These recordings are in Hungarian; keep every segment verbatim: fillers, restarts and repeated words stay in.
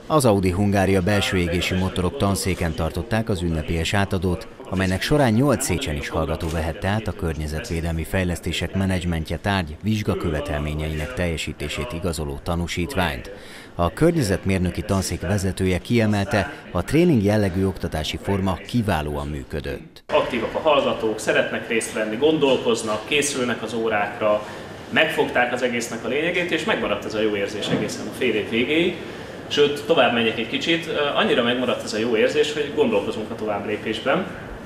Az Audi Hungária belső égési motorok tanszéken tartották az ünnepélyes átadót, amelynek során nyolc széchenyi hallgató vehette át a környezetvédelmi fejlesztések menedzsmentje tárgy vizsgakövetelményeinek teljesítését igazoló tanúsítványt. A környezetmérnöki tanszék vezetője kiemelte, a tréning jellegű oktatási forma kiválóan működött. Aktívak a hallgatók, szeretnek részt venni, gondolkoznak, készülnek az órákra, megfogták az egésznek a lényegét, és megmaradt ez a jó érzés egészen a fél év végéig. Sőt, tovább megyek egy kicsit, annyira megmaradt ez a jó érzés, hogy gondolkozunk a továbblépésben.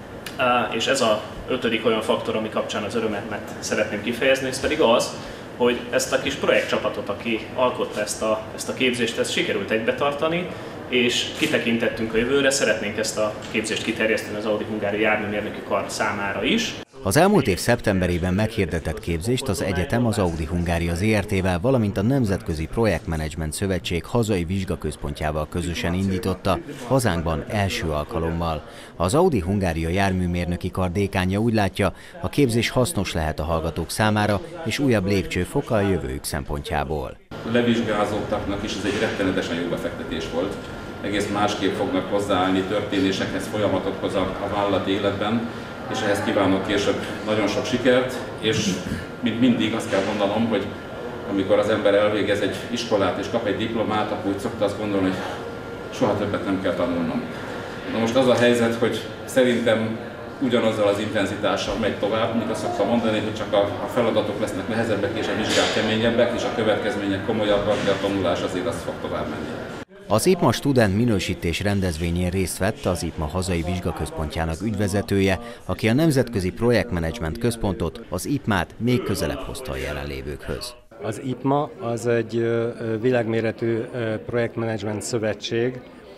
És ez a ötödik olyan faktor, ami kapcsán az örömet szeretném kifejezni, ez pedig az, hogy ezt a kis projektcsapatot, aki alkotta ezt a, ezt a képzést, ezt sikerült egybetartani, és kitekintettünk a jövőre, szeretnénk ezt a képzést kiterjeszteni az Audi Hungária járműmérnöki kar számára is. Az elmúlt év szeptemberében meghirdetett képzést az egyetem az Audi Hungária zé er té-vel, valamint a Nemzetközi Projektmenedzsment Szövetség hazai vizsgaközpontjával közösen indította, hazánkban első alkalommal. Az Audi Hungária járműmérnöki kar dékánja úgy látja, a képzés hasznos lehet a hallgatók számára, és újabb lépcsőfok a jövőjük szempontjából. A levizsgázottaknak is ez egy rettenetesen jó befektetés volt. Egész másképp fognak hozzáállni történésekhez, folyamatokhoz a vállalati életben, és ehhez kívánok később nagyon sok sikert, és mint mindig azt kell mondanom, hogy amikor az ember elvégez egy iskolát és kap egy diplomát, akkor úgy szokta azt gondolni, hogy soha többet nem kell tanulnom. Na most az a helyzet, hogy szerintem ugyanazzal az intenzitással megy tovább, mint azt szoktam mondani, hogy csak a, a feladatok lesznek nehezebbek és a vizsgák keményebbek, és a következmények komolyabbak, de a tanulás azért az fog tovább menni. Az i pé em á Student minősítés rendezvényén részt vett az i pé em á hazai vizsgaközpontjának ügyvezetője, aki a Nemzetközi Projektmenedzsment Központot, az i pé em á-t még közelebb hozta a jelenlévőkhöz. Az i pé em á az egy világméretű projektmenedzsment szövetség,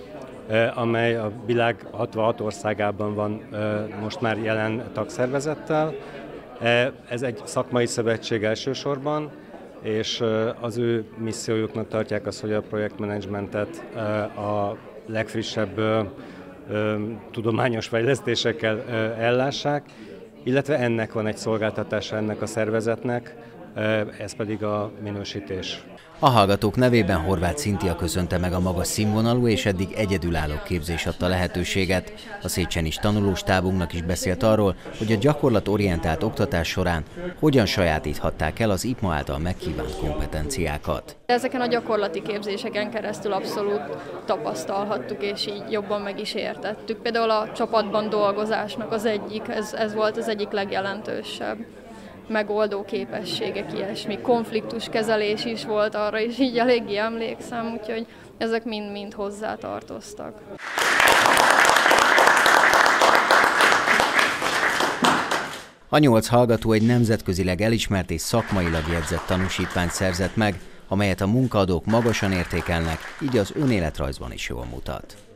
amely a világ hatvanhat országában van most már jelen tagszervezettel. Ez egy szakmai szövetség elsősorban, és az ő missziójuknak tartják azt, hogy a projektmenedzsmentet a legfrissebb tudományos fejlesztésekkel ellássák, illetve ennek van egy szolgáltatása ennek a szervezetnek, ez pedig a minősítés. A hallgatók nevében Horváth Szintia köszönte meg a magas színvonalú és eddig egyedülálló képzés adta lehetőséget. A széchenyi tanulóstábunknak is beszélt arról, hogy a gyakorlatorientált oktatás során hogyan sajátíthatták el az i pé em á által megkívánt kompetenciákat. Ezeken a gyakorlati képzéseken keresztül abszolút tapasztalhattuk, és így jobban meg is értettük. Például a csapatban dolgozásnak az egyik, ez, ez volt az egyik legjelentősebb. Megoldó képességek, ilyesmi, konfliktuskezelés is volt, arra is így eléggé emlékszem, úgyhogy ezek mind-mind hozzátartoztak. A nyolc hallgató egy nemzetközileg elismert és szakmailag jegyzett tanúsítványt szerzett meg, amelyet a munkaadók magasan értékelnek, így az önéletrajzban is jól mutat.